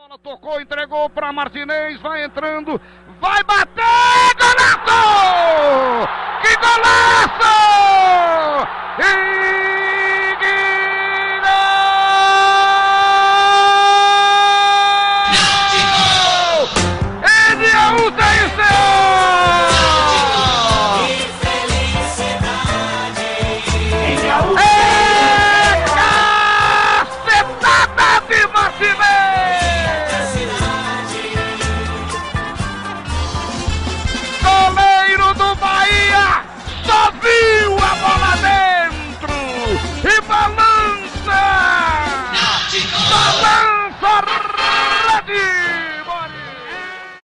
Bola tocou, entregou para Martinez, vai entrando, vai bater, golaço! Que golaço!